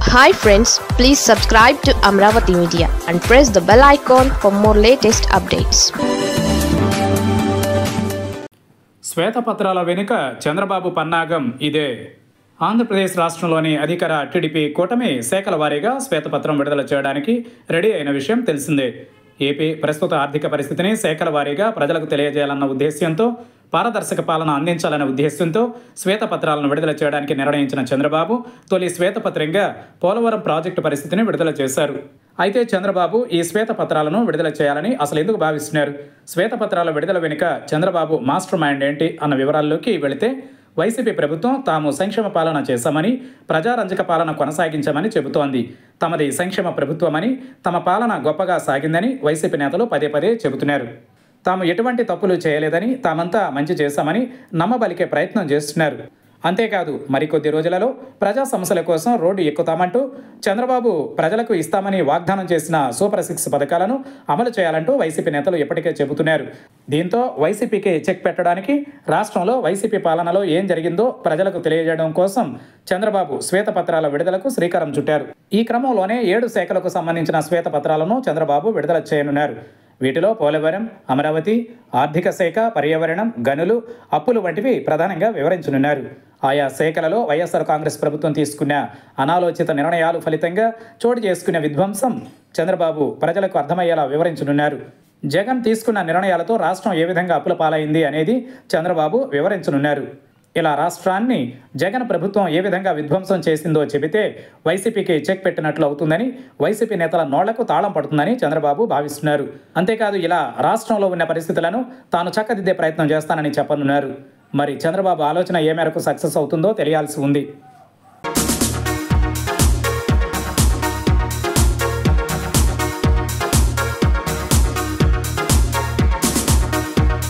Hi friends, please subscribe to Amravati Media and press the bell icon for more latest updates. శ్వేతపత్రాల వెనుక చంద్రబాబు పన్నాగం ఇదే. ఆంధ్రప్రదేశ్ రాష్ట్రంలోని అధికార TDP కూటమి శాఖల వారీగా శ్వేతపత్రం విడుదల చేయడానికి రెడీ అయిన విషయం తెలిసిందే. ఏపీ ప్రస్తుత ఆర్థిక పరిస్థితిని శాఖల వారీగా ప్రజలకు తెలియజేయాలన్న ఉద్దేశ్యంతో, పారదర్శక పాలన అందించాలనే ఉద్దేశంతో శ్వేతపత్రాలను విడుదల చేయడానికి నిర్ణయించిన చంద్రబాబు తొలి శ్వేతపత్రంగా పోలవరం ప్రాజెక్టు పరిస్థితిని విడుదల చేశారు. అయితే చంద్రబాబు ఈ శ్వేతపత్రాలను విడుదల చేయాలని అసలు ఎందుకు భావిస్తున్నారు? శ్వేతపత్రాల విడుదల వెనుక చంద్రబాబు మాస్టర్ మైండ్ ఏంటి అన్న వివరాల్లోకి వెళితే, వైసీపీ ప్రభుత్వం తాము సంక్షేమ పాలన చేశామని, ప్రజారంజక పాలన కొనసాగించామని చెబుతోంది. తమది సంక్షేమ ప్రభుత్వమని, తమ పాలన గొప్పగా సాగిందని వైసీపీ నేతలు పదే పదే చెబుతున్నారు. తాము ఎటువంటి తప్పులు చేయలేదని, తామంతా మంచి చేశామని నమ్మబలికే ప్రయత్నం చేస్తున్నారు. అంతేకాదు, మరికొద్ది రోజులలో ప్రజా సమస్యల కోసం రోడ్డు ఎక్కుతామంటూ చంద్రబాబు ప్రజలకు ఇస్తామని వాగ్దానం చేసిన సూపర్ 6 పథకాలను అమలు చేయాలంటూ వైసీపీ నేతలు ఇప్పటికే చెబుతున్నారు. దీంతో వైసీపీకి చెక్ పెట్టడానికి, రాష్ట్రంలో వైసీపీ పాలనలో ఏం జరిగిందో ప్రజలకు తెలియజేయడం కోసం చంద్రబాబు శ్వేతపత్రాల విడుదలకు శ్రీకారం చుట్టారు. ఈ క్రమంలోనే 7 శాఖలకు సంబంధించిన శ్వేతపత్రాలను చంద్రబాబు విడుదల చేయనున్నారు. వీటిలో పోలవరం, అమరావతి, ఆర్థిక శాఖ, పర్యావరణం, గనులు, అప్పులు వంటివి ప్రధానంగా వివరించనున్నారు. ఆయా శాఖలలో వైఎస్ఆర్ కాంగ్రెస్ ప్రభుత్వం తీసుకున్న అనాలోచిత నిర్ణయాలు ఫలితంగా చోటు చేసుకునే విధ్వంసం చంద్రబాబు ప్రజలకు అర్థమయ్యేలా వివరించనున్నారు. జగన్ తీసుకున్న నిర్ణయాలతో రాష్ట్రం ఏ విధంగా అప్పుల పాలైంది అనేది చంద్రబాబు వివరించనున్నారు. ఇలా రాష్ట్రాన్ని జగన్ ప్రభుత్వం ఏ విధంగా విధ్వంసం చేసిందో చెబితే వైసీపీకి చెక్ పెట్టినట్లు అవుతుందని, వైసీపీ నేతల నోళ్లకు తాళం పడుతుందని చంద్రబాబు భావిస్తున్నారు. అంతేకాదు, ఇలా రాష్ట్రంలో ఉన్న పరిస్థితులను తాను చక్కదిద్దే ప్రయత్నం చేస్తానని చెప్పనున్నారు. మరి చంద్రబాబు ఆలోచన ఏ మేరకు సక్సెస్ అవుతుందో తెలియాల్సి ఉంది.